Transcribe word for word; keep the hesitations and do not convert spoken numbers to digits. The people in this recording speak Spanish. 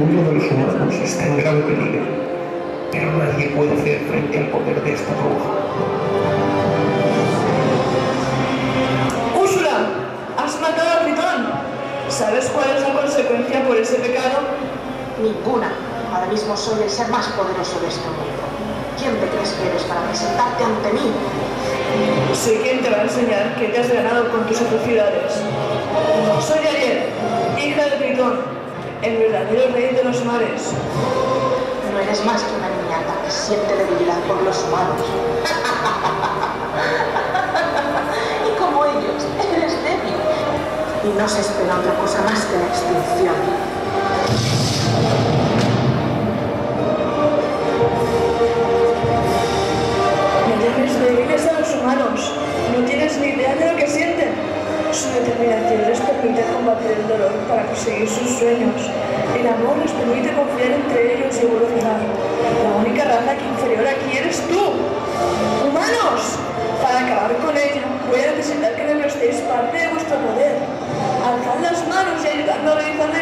mundo de los humanos está en grave peligro, pero nadie puede hacer frente al poder de esta bruja. ¡Úrsula! ¡Has matado a Tritón! ¿Sabes cuál es la consecuencia por ese pecado? Ninguna. Ahora mismo soy el ser más poderoso de este mundo. ¿Quién te crees que eres para presentarte ante mí? Sé quién te va a enseñar que te has ganado con tus atrocidades. Soy Ariel, hija de Tritón, el verdadero rey de los mares. No eres más que una niñata que siente debilidad por los humanos. Y como ellos, eres débil. Y no se espera otra cosa más que la extinción. Llames débiles a los humanos. No tienes ni idea de lo que sienten. Su determinación les permite combatir el dolor para conseguir sus sueños. El amor les permite confiar entre ellos y evolucionar. La única raza que inferior aquí eres tú. ¡Humanos! Para acabar con ella, voy a necesitar que me prestéis parte de vuestro poder. Alzad las manos y ayudadme a realizar